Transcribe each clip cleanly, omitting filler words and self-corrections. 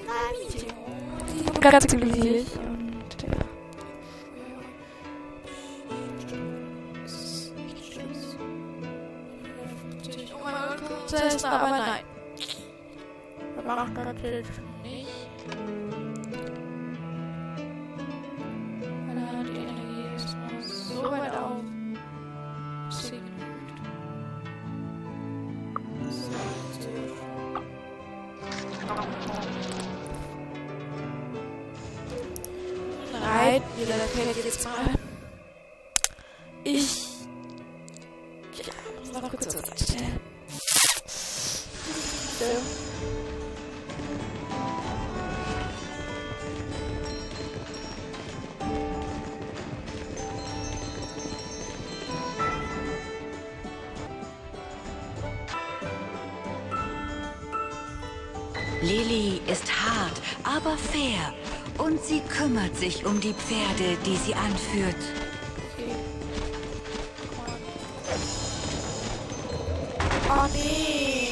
Ganz glücklich. Und ja. Oh mein Gott, Prinzessin, aber nein. Wir machen das natürlich nicht. Die Energie ist noch so weit auf. Sie genügt. Reiten wir das Pferd jetzt mal. Ich. Ja, muss noch kurz zur Seite stellen. So. Lily ist hart, aber fair. Und sie kümmert sich um die Pferde, die sie anführt. Okay. Oh nee.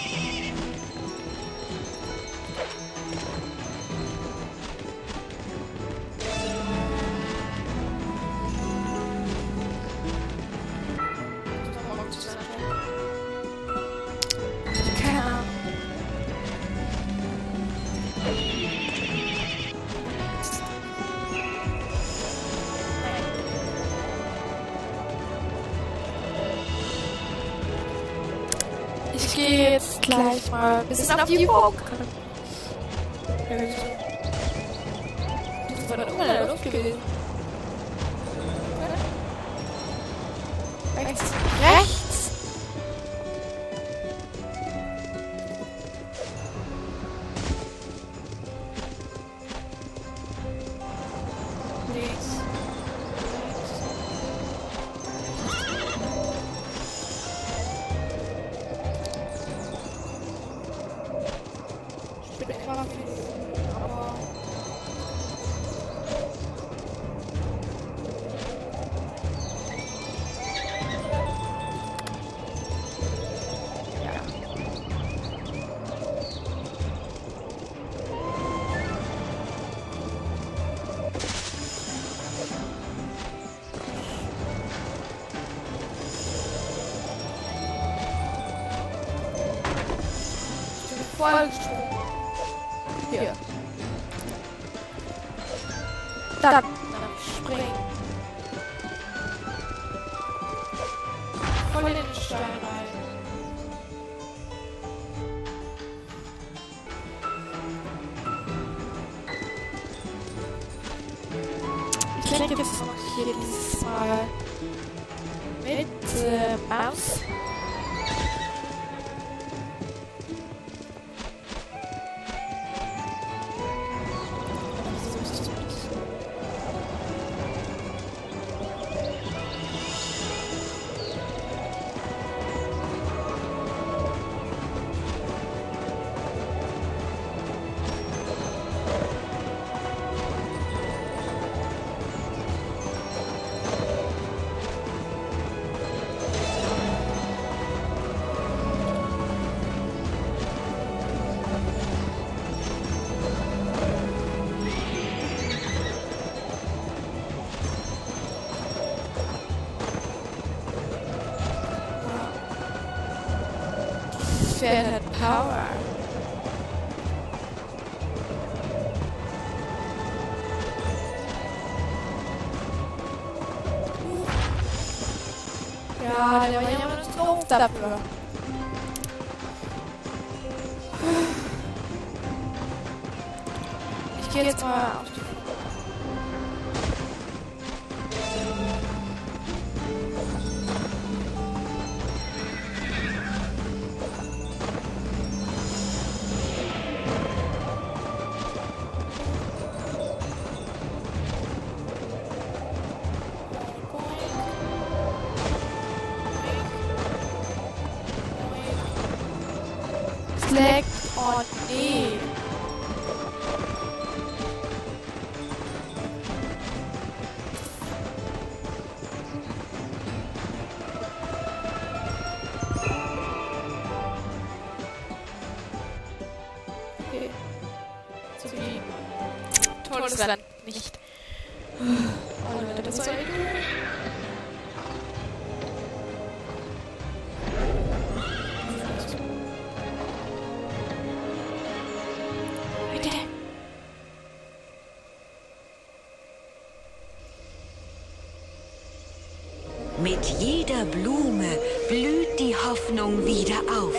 Keine Ahnung. Ich gehe jetzt gleich mal ein bisschen auf die Burg. Das war dann immer in der Luft gewesen. Rechts. Rechts. Links. Ich bin einfach aber ja. Ich bin voll gesprungen. Hier. Dann springen. Voll in den Stein rein. Ich lenke jetzt noch hier dieses Mal mit Maus. Pferd hat Power. Ja, der war ja immer nicht drauf dafür. Ich gehe jetzt mal auf die... Select on E. Okay. und es rennt nicht. Oh Leute, das soll ich tun. Bitte. Mit jeder Blume blüht die Hoffnung wieder auf.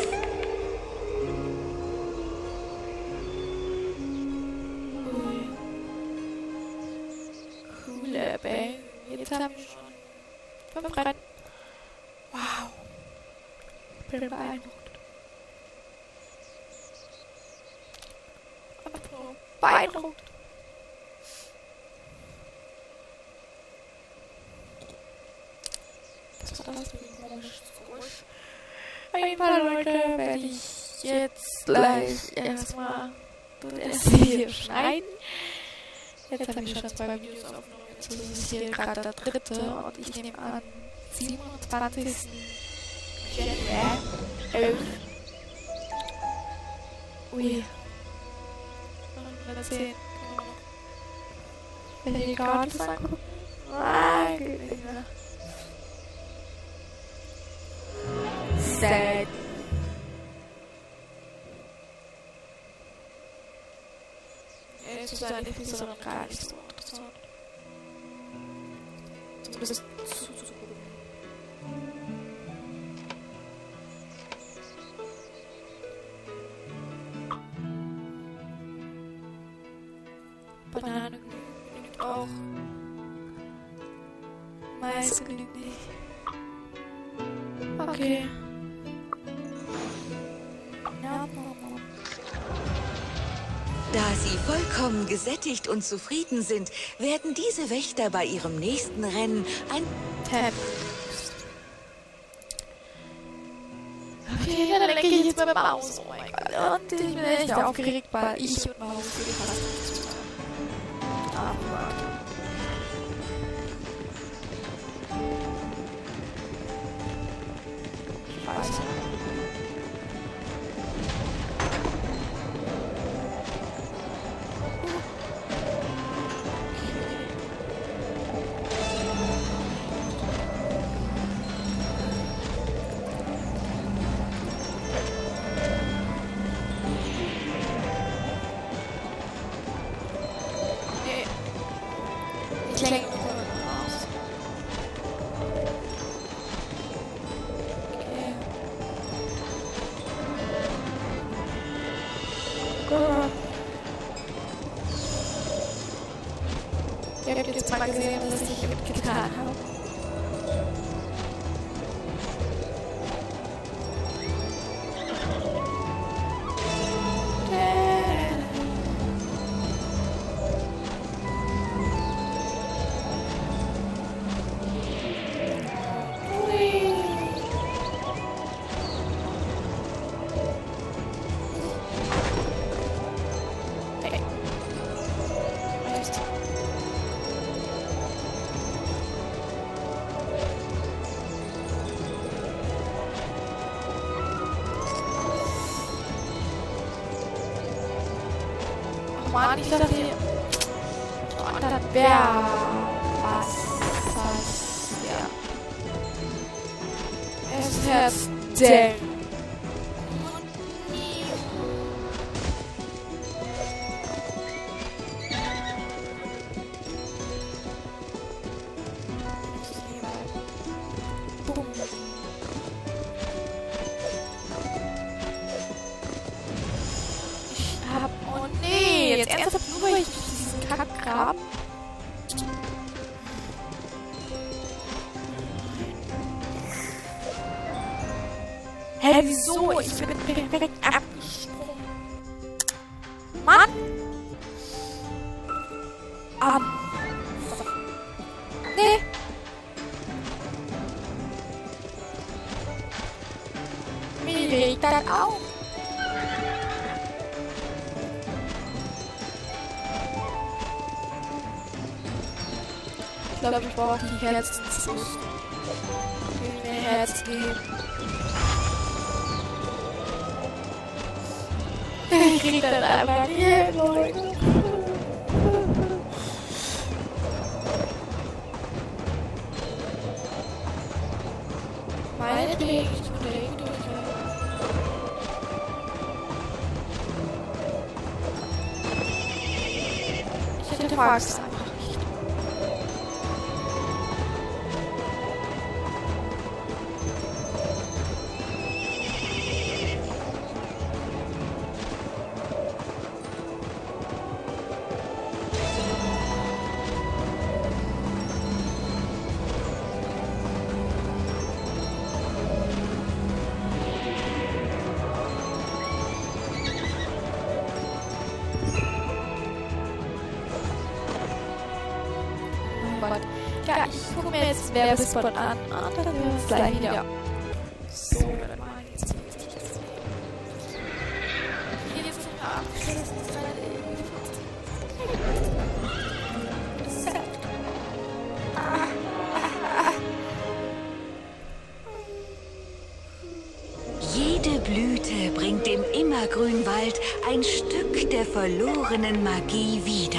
Coole Bang. Jetzt haben wir schon 5 Rennen. Wow. Ich bin beeindruckt. Beeindruckt. Was war das für ein komisches Geräusch? Auf jeden Fall, Leute, werde ich jetzt gleich erstmal das hier schneiden. Jetzt habe ich schon 2 Videos aufgenommen. Jetzt ist es hier gerade der 3. und ich nehme an 27. Januar 11. Ui. 110. Wenn ich gar nicht angucken. Nein, geht nicht mehr. Sad. Zu sein ist aber gar nicht so interessant. Zumindest zuzugucken. Banane genügt auch. Mais genügt nicht. Okay. Da sie vollkommen gesättigt und zufrieden sind, werden diese Wächter bei ihrem nächsten Rennen ein Tab. Okay, dann lenke ich jetzt mit der Maus. Oh mein Gott. Und ich bin echt aufgeregt, weil ich und Maus für die fast nichts zu tun haben. Aber ich weiß nicht. Ich lenke nur raus. Okay. Gott. Ihr habt jetzt mal gesehen, was ich getan habe. Mann, ich dachte, das wäre was. Ja. Es ist denn. Boom. Oh nee, jetzt ernsthaft nur, weil ich diesen Kackgraben. Hä, wieso? Ich bin perfekt abgesprungen. Mann! Nee. Wie regt das auf? Ich glaube, ich brauche die Herzensschuss. Ich will mir Herz geben. Ich krieg das einfach nicht hin, Leute. Ich hinterfrage es einfach nicht. Ja, ich gucke mir jetzt Werbespot an und dann sehen wir uns gleich wieder. So, dann mal jetzt wichtig ist. Hier ist es abgeschlossen. Jede Blüte bringt dem Immergrünwald ein Stück der verlorenen Magie wieder.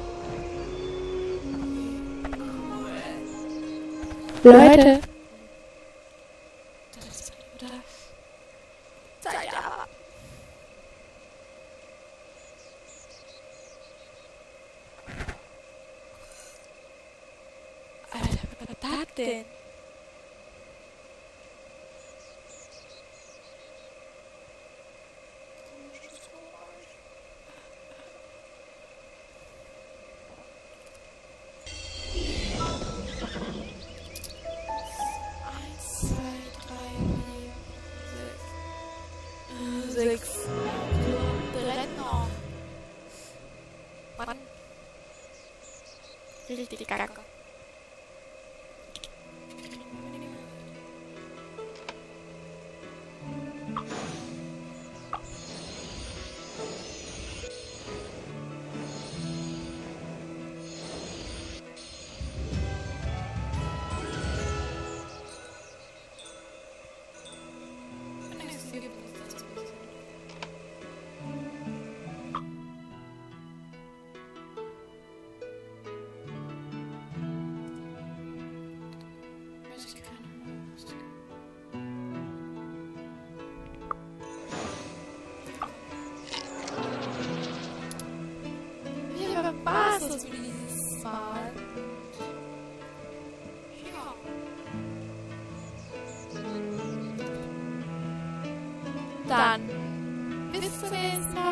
Leute! Das oder Zeit ab! Alter, was war das denn? Sechs. Brenner. Mann. Richtig kacke. Was ist dieses Mal? Ja. Dann bis zum nächsten Mal.